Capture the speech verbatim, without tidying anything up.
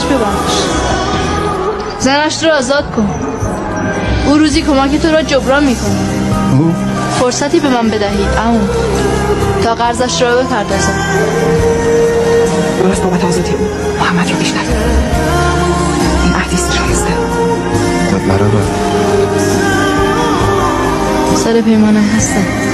خونش ببرش. زنش رو آزاد کن. او روزی کمک تو را جبران میکنه. او فرصتی به من بدهید عمو تا قرضش را بپردازم. درست بابت آزادی او محمد رو بشنوید. این عهدیست شایسته. برابر سر پیمانم هستم.